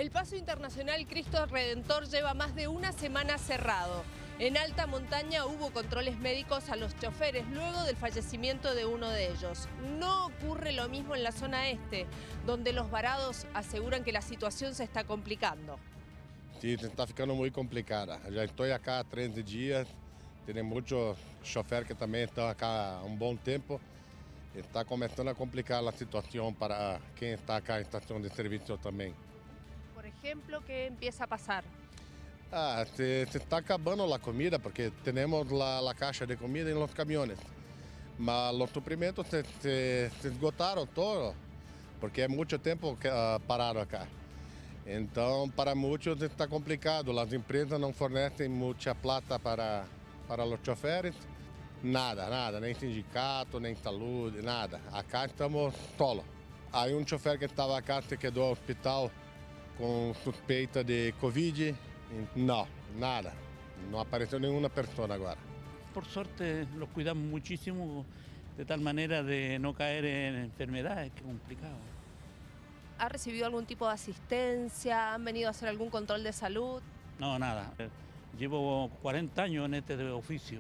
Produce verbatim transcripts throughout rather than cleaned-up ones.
El Paso Internacional Cristo Redentor lleva más de una semana cerrado. En alta montaña hubo controles médicos a los choferes luego del fallecimiento de uno de ellos. No ocurre lo mismo en la zona este, donde los varados aseguran que la situación se está complicando. Sí, está ficando muy complicada. Ya estoy acá há treze días, tem muchos choferes que también están acá un buen tiempo. Está comenzando a complicar la situación para quien está acá en estación de servicio también. Por ejemplo, ¿qué empieza a pasar? Ah, se, se está acabando la comida porque tenemos la, la caja de comida en los camiones. Mas los suprimentos se, se, se esgotaron todo, porque es mucho tiempo que, uh, parado acá. Entonces, para muchos está complicado. Las empresas no fornecen mucha plata para, para los choferes. Nada, nada, nem sindicato, nem saúde, nada. Acá estamos solos. Hay un chofer que estaba acá, se quedó al hospital con suspeita de COVID. No, nada. No apareció ninguna persona ahora. Por suerte los cuidamos muchísimo, de tal manera de no caer en enfermedades, que es complicado. ¿Ha recibido algún tipo de asistencia? ¿Han venido a hacer algún control de salud? No, nada. Llevo cuarenta años en este oficio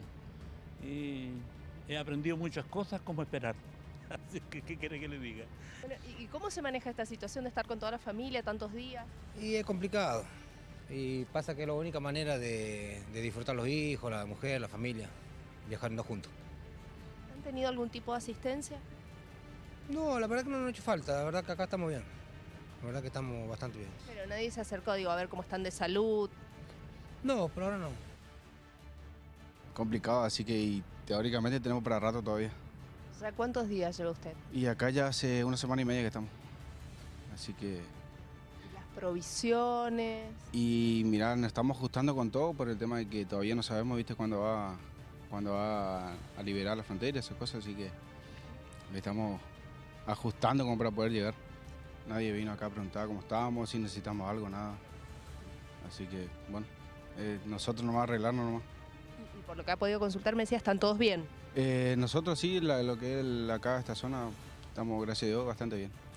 y he aprendido muchas cosas como esperar. Así que, ¿qué quiere que le diga? Bueno, ¿y cómo se maneja esta situación de estar con toda la familia tantos días? Y es complicado. Y pasa que es la única manera de, de disfrutar los hijos, la mujer, la familia, viajando juntos. ¿Han tenido algún tipo de asistencia? No, la verdad que no nos ha hecho falta, la verdad que acá estamos bien. La verdad que estamos bastante bien. Pero nadie se acercó, digo, a ver cómo están de salud. No, por ahora no. Complicado, así que y, teóricamente tenemos para rato todavía. O sea, ¿cuántos días lleva usted? Y acá ya hace una semana y media que estamos. Así que... Las provisiones. Y mirá, nos estamos ajustando con todo por el tema de que todavía no sabemos, viste, cuándo va, cuándo va a liberar las fronteras, esas cosas, así que le estamos ajustando como para poder llegar. Nadie vino acá a preguntar cómo estábamos, si necesitamos algo, nada. Así que, bueno, eh, nosotros nomás arreglarnos nomás. Y por lo que ha podido consultar me decía, ¿están todos bien? Eh, nosotros sí, la, lo que es el, acá esta zona, estamos, gracias a Dios, bastante bien.